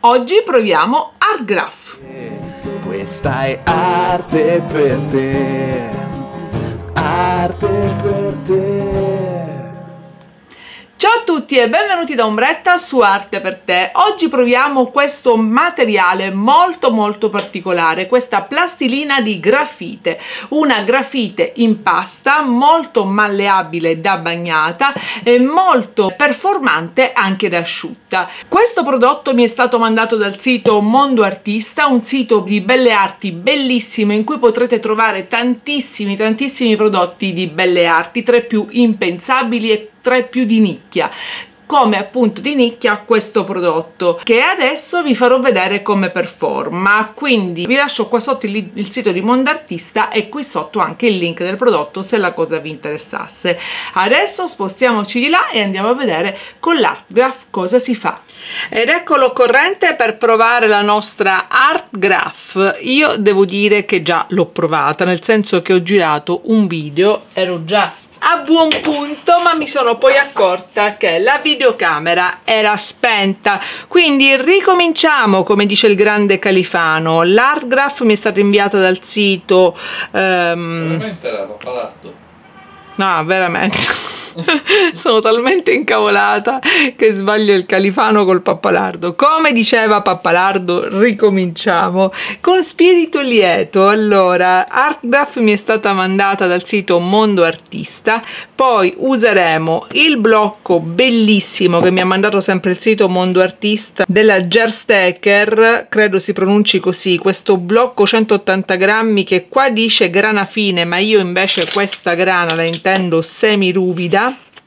Oggi proviamo Art Graph. Questa è arte per te, arte per te. Ciao a tutti e benvenuti da Ombretta su Arte per te. Oggi proviamo questo materiale molto particolare, questa plastilina di grafite, una grafite in pasta molto malleabile da bagnata e molto performante anche da asciutta. Questo prodotto mi è stato mandato dal sito Mondo Artista, un sito di belle arti bellissimo in cui potrete trovare tantissimi prodotti di belle arti, tra i più impensabili e tra i più di nicchia, come appunto di nicchia questo prodotto che adesso vi farò vedere come performa. Quindi vi lascio qua sotto il sito di Mondo Artista e qui sotto anche il link del prodotto se la cosa vi interessasse. Adesso spostiamoci di là e andiamo a vedere con l'Art Graph cosa si fa. Ed ecco l'occorrente per provare la nostra Art Graph. Io devo dire che già l'ho provata, nel senso che ho girato un video, ero già a buon punto, ma mi sono poi accorta che la videocamera era spenta, quindi ricominciamo, come dice il grande Califano. L'Art Graph mi è stata inviata dal sito veramente era pappalardo? No, veramente sono talmente incavolata che sbaglio il Califano col Pappalardo. Come diceva Pappalardo, ricominciamo con spirito lieto. Allora, Art Graph mi è stata mandata dal sito Mondo Artista, poi useremo il blocco bellissimo che mi ha mandato sempre il sito Mondo Artista della Gerstecker, credo si pronunci così, questo blocco 180 grammi che qua dice grana fine, ma io invece questa grana la intendo semi ruvida.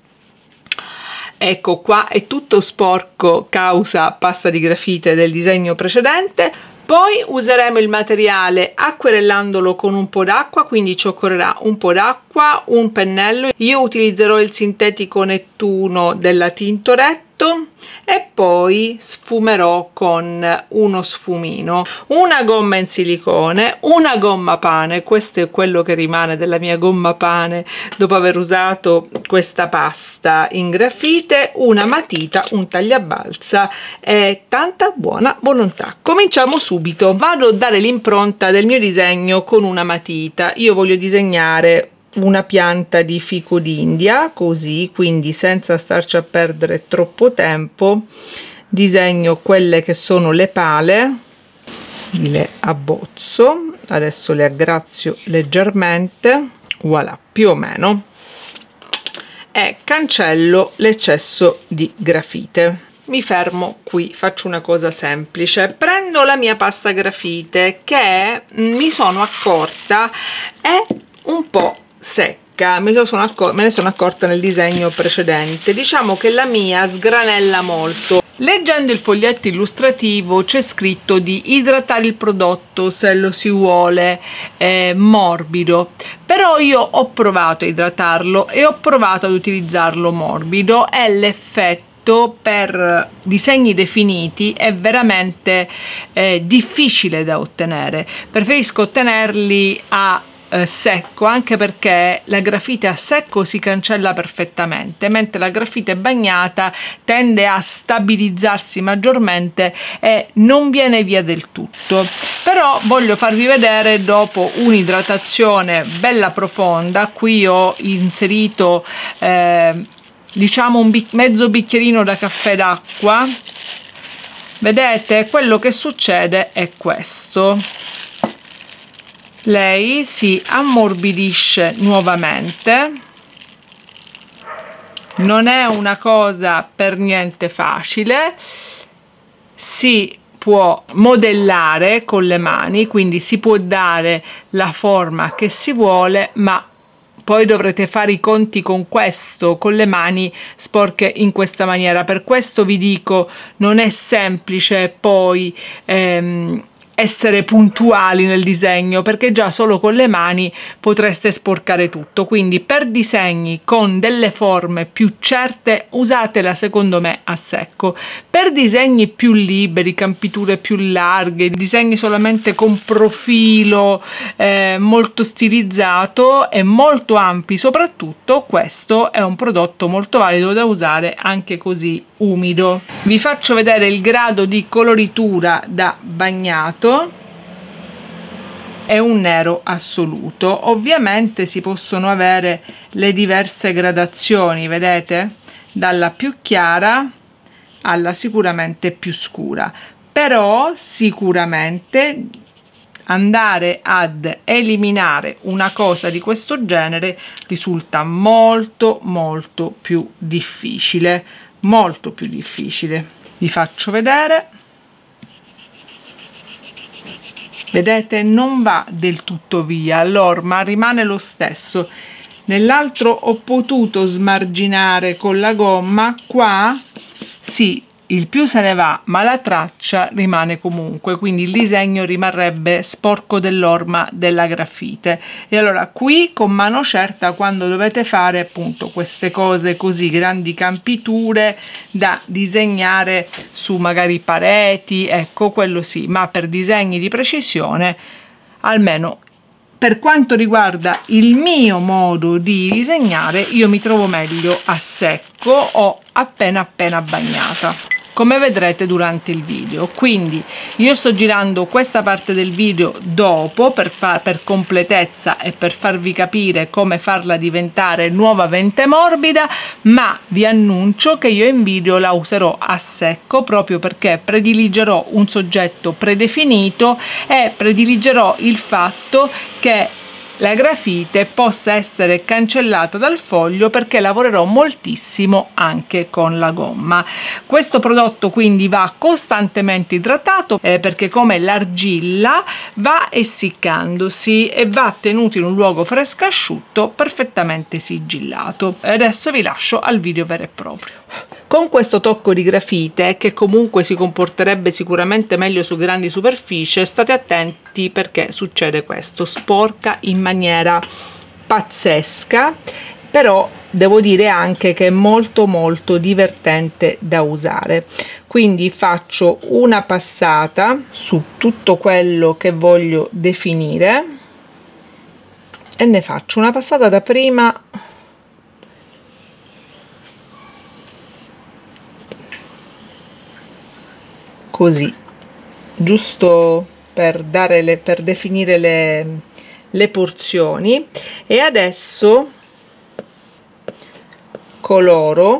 Ecco qua, è tutto sporco causa pasta di grafite del disegno precedente. Poi useremo il materiale acquerellandolo con un po' d'acqua, quindi ci occorrerà un po' d'acqua, un pennello. Io utilizzerò il sintetico Nettuno della Tintoretto e poi sfumerò con uno sfumino, una gomma in silicone, una gomma pane. Questo è quello che rimane della mia gomma pane dopo aver usato questa pasta in grafite, una matita, un tagliabalza e tanta buona volontà. Cominciamo subito. Vado a dare l'impronta del mio disegno con una matita. Io voglio disegnare una pianta di fico d'India, così, quindi senza starci a perdere troppo tempo disegno quelle che sono le pale, le abbozzo, adesso le aggrazio leggermente, voilà, più o meno, e cancello l'eccesso di grafite. Mi fermo qui, faccio una cosa semplice, prendo la mia pasta grafite che mi sono accorta è un po' secca, me ne sono accorta nel disegno precedente. Diciamo che la mia sgranella molto. Leggendo il foglietto illustrativo c'è scritto di idratare il prodotto se lo si vuole morbido, però io ho provato a idratarlo e ho provato ad utilizzarlo morbido e l'effetto per disegni definiti è veramente difficile da ottenere. Preferisco ottenerli a secco, anche perché la grafite a secco si cancella perfettamente, mentre la grafite bagnata tende a stabilizzarsi maggiormente e non viene via del tutto. Però voglio farvi vedere dopo un'idratazione bella profonda. Qui ho inserito diciamo mezzo bicchierino da caffè d'acqua. Vedete, quello che succede è questo: lei si ammorbidisce nuovamente. Non è una cosa per niente facile, si può modellare con le mani, quindi si può dare la forma che si vuole, ma poi dovrete fare i conti con questo, con le mani sporche in questa maniera. Per questo vi dico, non è semplice poi essere puntuali nel disegno, perché già solo con le mani potreste sporcare tutto. Quindi per disegni con delle forme più certe usatela secondo me a secco. Per disegni più liberi, campiture più larghe, disegni solamente con profilo molto stilizzato e molto ampi soprattutto, questo è un prodotto molto valido da usare anche così umido. Vi faccio vedere il grado di coloritura da bagnato. È un nero assoluto. Ovviamente si possono avere le diverse gradazioni, vedete, dalla più chiara alla sicuramente più scura, però sicuramente andare ad eliminare una cosa di questo genere risulta molto più difficile, molto più difficile. Vi faccio vedere. Vedete, non va del tutto via l'orma, rimane lo stesso. Nell'altro ho potuto smarginare con la gomma, qua sì, il più se ne va, ma la traccia rimane comunque, quindi il disegno rimarrebbe sporco dell'orma della grafite. E allora qui con mano certa, quando dovete fare appunto queste cose così, grandi campiture da disegnare su magari pareti, ecco, quello sì, ma per disegni di precisione, almeno per quanto riguarda il mio modo di disegnare, io mi trovo meglio a secco o appena bagnata, come vedrete durante il video. Quindi io sto girando questa parte del video dopo per completezza e per farvi capire come farla diventare nuovamente morbida, ma vi annuncio che io in video la userò a secco proprio perché prediligerò un soggetto predefinito e prediligerò il fatto che la grafite possa essere cancellata dal foglio, perché lavorerò moltissimo anche con la gomma. Questo prodotto quindi va costantemente idratato perché come l'argilla va essiccandosi e va tenuto in un luogo fresco asciutto, perfettamente sigillato. E adesso vi lascio al video vero e proprio. Con questo tocco di grafite, che comunque si comporterebbe sicuramente meglio su grandi superfici, state attenti perché succede questo: sporca in maniera pazzesca, però devo dire anche che è molto divertente da usare. Quindi faccio una passata su tutto quello che voglio definire e ne faccio una passata da prima così, giusto per definire le porzioni, e adesso coloro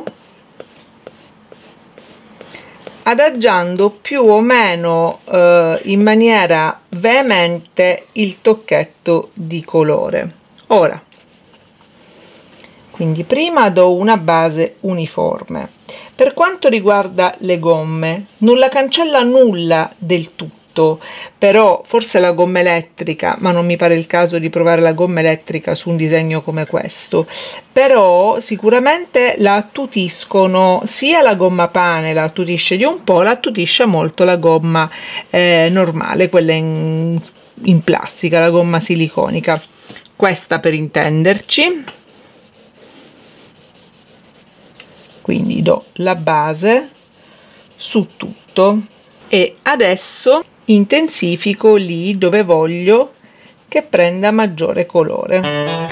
adagiando più o meno in maniera veemente il tocchetto di colore. Ora, quindi prima do una base uniforme. Per quanto riguarda le gomme, non la cancella nulla del tutto, però forse la gomma elettrica, ma non mi pare il caso di provare la gomma elettrica su un disegno come questo, però sicuramente la attutiscono, sia la gomma pane la attutisce di un po', la attutisce molto la gomma normale, quella in plastica, la gomma siliconica, questa per intenderci. Quindi do la base su tutto e adesso intensifico lì dove voglio che prenda maggiore colore.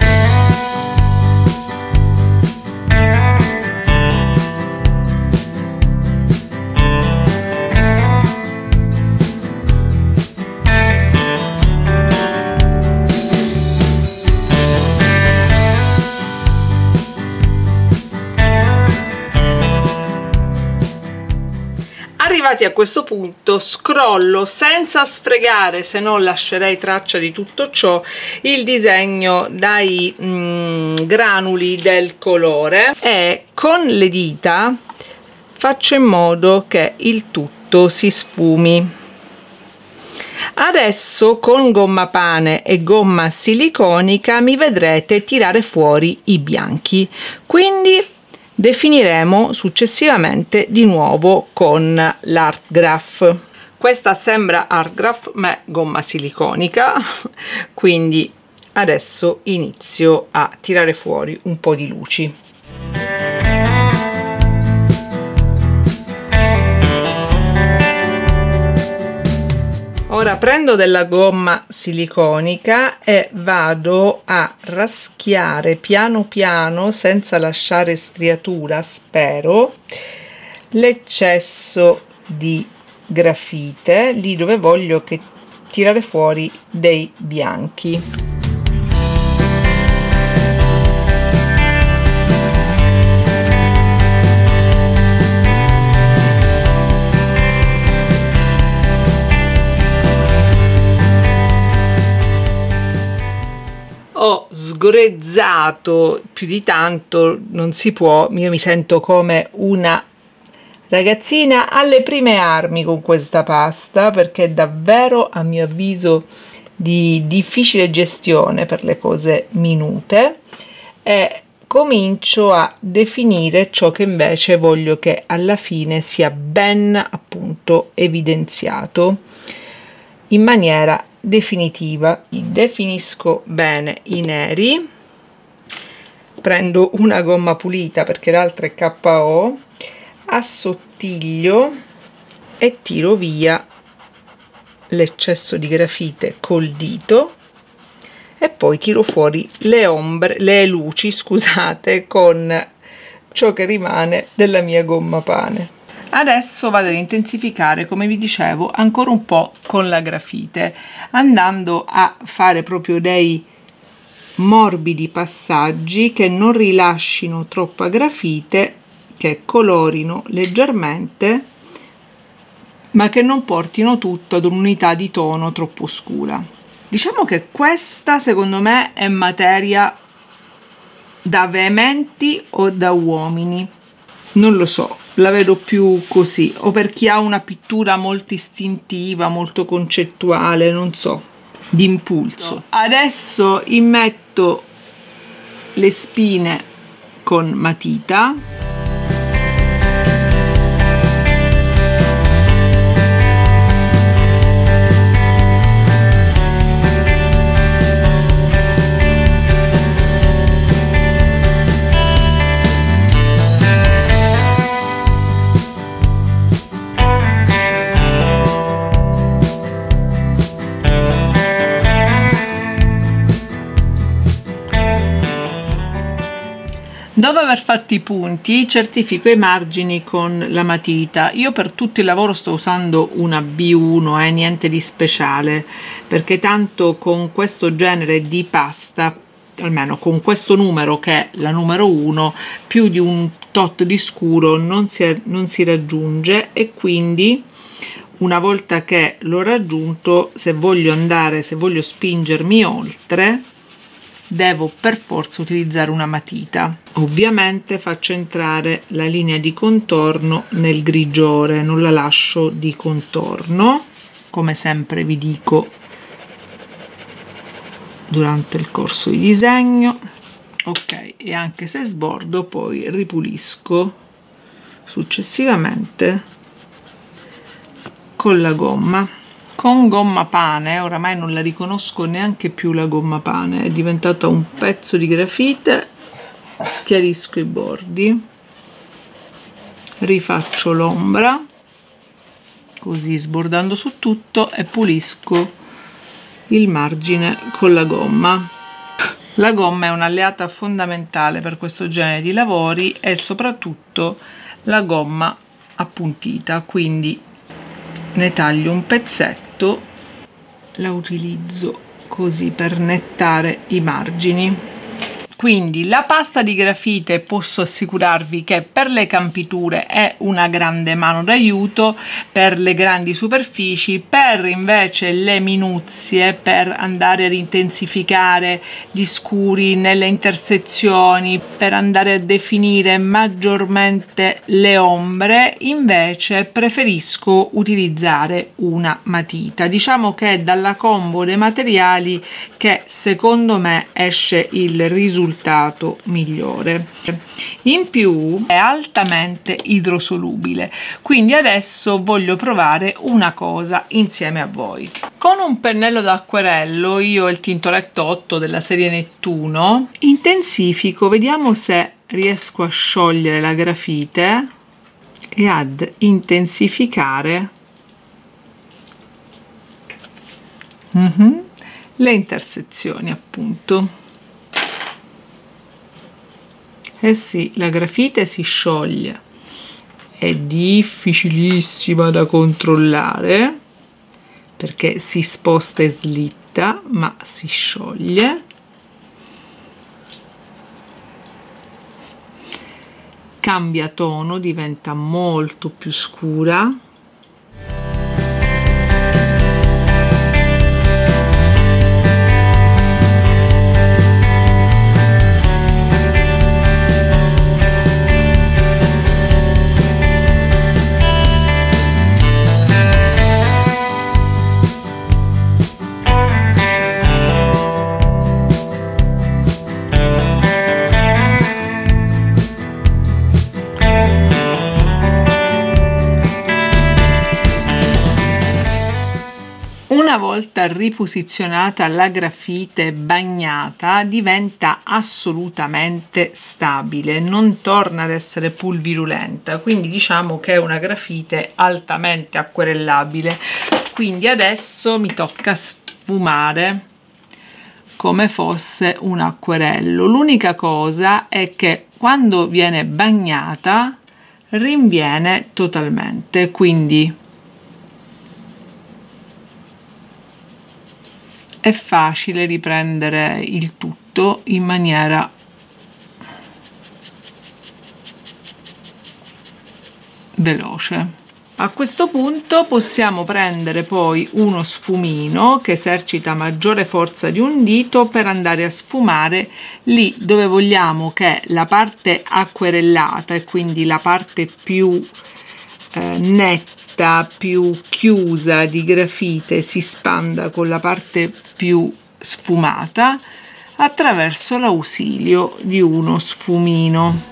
Arrivati a questo punto scrollo senza sfregare, se no lascerei traccia di tutto ciò, il disegno dai granuli del colore e con le dita faccio in modo che il tutto si sfumi. Adesso con gomma pane e gomma siliconica mi vedrete tirare fuori i bianchi, quindi definiremo successivamente di nuovo con l'Art Graph. Questa sembra Artgraph ma è gomma siliconica, quindi adesso inizio a tirare fuori un po' di luci. Ora prendo della gomma siliconica e vado a raschiare piano piano, senza lasciare striatura, spero, l'eccesso di grafite lì dove voglio che tirare fuori dei bianchi. Ho sgrezzato più di tanto, non si può, io mi sento come una ragazzina alle prime armi con questa pasta, perché è davvero, a mio avviso, di difficile gestione per le cose minute, e comincio a definire ciò che invece voglio che alla fine sia ben appunto evidenziato in maniera definitiva. Definisco bene i neri, prendo una gomma pulita perché l'altra è KO, assottiglio e tiro via l'eccesso di grafite col dito e poi tiro fuori le ombre, le luci, scusate, con ciò che rimane della mia gomma pane. Adesso vado ad intensificare, come vi dicevo, ancora un po' con la grafite, andando a fare proprio dei morbidi passaggi che non rilascino troppa grafite, che colorino leggermente, ma che non portino tutto ad un'unità di tono troppo scura. Diciamo che questa, secondo me, è materia da veementi o da uomini. Non lo so, la vedo più così, o per chi ha una pittura molto istintiva, molto concettuale, non so, di impulso. Adesso immetto le spine con matita. Dopo aver fatto i punti, certifico i margini con la matita. Io per tutto il lavoro sto usando una B1, niente di speciale, perché tanto con questo genere di pasta, almeno con questo numero che è la numero 1, più di un tot di scuro non si raggiunge, e quindi una volta che l'ho raggiunto, se voglio spingermi oltre, devo per forza utilizzare una matita. Ovviamente faccio entrare la linea di contorno nel grigiore, non la lascio di contorno, come sempre vi dico durante il corso di disegno. Ok, e anche se sbordo poi ripulisco successivamente con la gomma. Con gomma pane, oramai non la riconosco neanche più la gomma pane, è diventata un pezzo di grafite, schiarisco i bordi, rifaccio l'ombra, così sbordando su tutto, e pulisco il margine con la gomma. La gomma è un'alleata fondamentale per questo genere di lavori, e soprattutto la gomma appuntita, quindi ne taglio un pezzetto, la utilizzo così per nettare i margini. Quindi la pasta di grafite posso assicurarvi che per le campiture è una grande mano d'aiuto, per le grandi superfici, per invece le minuzie, per andare ad intensificare gli scuri nelle intersezioni, per andare a definire maggiormente le ombre, invece preferisco utilizzare una matita. Diciamo che è dalla combo dei materiali che secondo me esce il risultato risultato migliore. In più è altamente idrosolubile, quindi adesso voglio provare una cosa insieme a voi. Con un pennello d'acquerello, io ho il Tintoretto 8 della serie Nettuno, intensifico, vediamo se riesco a sciogliere la grafite e ad intensificare le intersezioni, appunto. Eh sì, la grafite si scioglie, è difficilissima da controllare perché si sposta e slitta, ma si scioglie. Cambia tono, diventa molto più scura. Una volta riposizionata la grafite bagnata diventa assolutamente stabile, non torna ad essere pulvirulenta, quindi diciamo che è una grafite altamente acquerellabile. Quindi adesso mi tocca sfumare come fosse un acquerello. L'unica cosa è che quando viene bagnata rinviene totalmente, quindi è facile riprendere il tutto in maniera veloce. A questo punto possiamo prendere poi uno sfumino che esercita maggiore forza di un dito per andare a sfumare lì dove vogliamo che la parte acquerellata e quindi la parte più netta, più chiusa di grafite si spanda con la parte più sfumata attraverso l'ausilio di uno sfumino.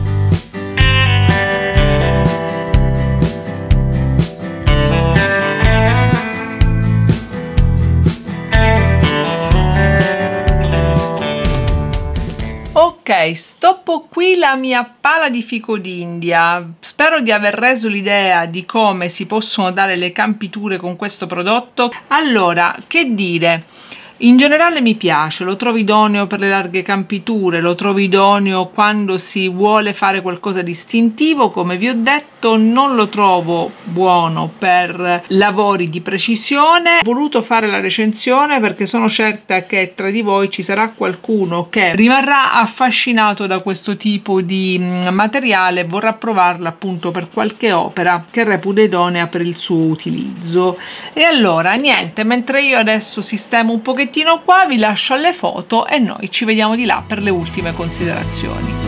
Ok, stoppo qui la mia pala di fico d'India. Spero di aver reso l'idea di come si possono dare le campiture con questo prodotto. Allora, che dire? In generale mi piace, lo trovo idoneo per le larghe campiture, lo trovo idoneo quando si vuole fare qualcosa di istintivo, come vi ho detto. Non lo trovo buono per lavori di precisione. Ho voluto fare la recensione perché sono certa che tra di voi ci sarà qualcuno che rimarrà affascinato da questo tipo di materiale e vorrà provarla appunto per qualche opera che reputa idonea per il suo utilizzo. E allora niente, mentre io adesso sistemo un pochettino qua, vi lascio alle foto e noi ci vediamo di là per le ultime considerazioni.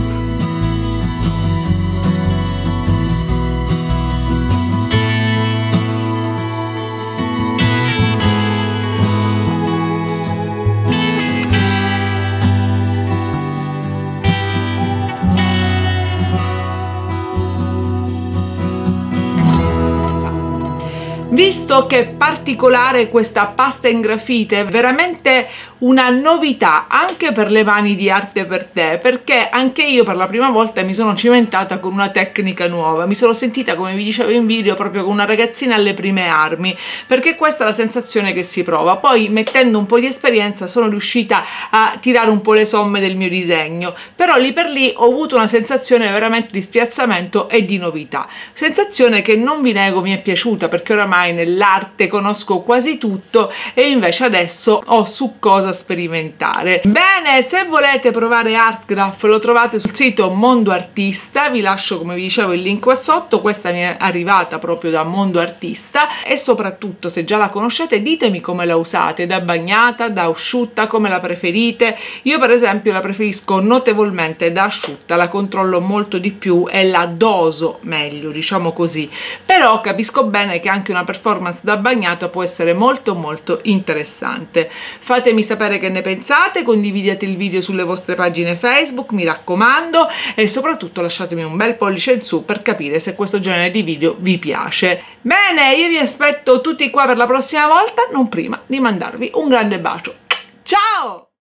Visto che è particolare questa pasta in grafite, è veramente una novità anche per le mani di Arte per Te, perché anche io per la prima volta mi sono cimentata con una tecnica nuova, mi sono sentita, come vi dicevo in video, proprio con una ragazzina alle prime armi, perché questa è la sensazione che si prova. Poi mettendo un po' di esperienza sono riuscita a tirare un po' le somme del mio disegno, però lì per lì ho avuto una sensazione veramente di spiazzamento e di novità, sensazione che non vi nego mi è piaciuta, perché oramai nell'arte conosco quasi tutto e invece adesso ho su cosa sperimentare. Bene, se volete provare Artgraph lo trovate sul sito Mondo Artista, vi lascio come vi dicevo il link qua sotto. Questa mi è arrivata proprio da Mondo Artista e soprattutto, se già la conoscete, ditemi come la usate, da bagnata, da asciutta, come la preferite. Io per esempio la preferisco notevolmente da asciutta, la controllo molto di più e la doso meglio, diciamo così, però capisco bene che anche una performance da bagnata può essere molto interessante. Fatemi sapere sapere che ne pensate, condividete il video sulle vostre pagine Facebook, mi raccomando, e soprattutto lasciatemi un bel pollice in su per capire se questo genere di video vi piace. Bene, io vi aspetto tutti qua per la prossima volta, non prima di mandarvi un grande bacio. Ciao!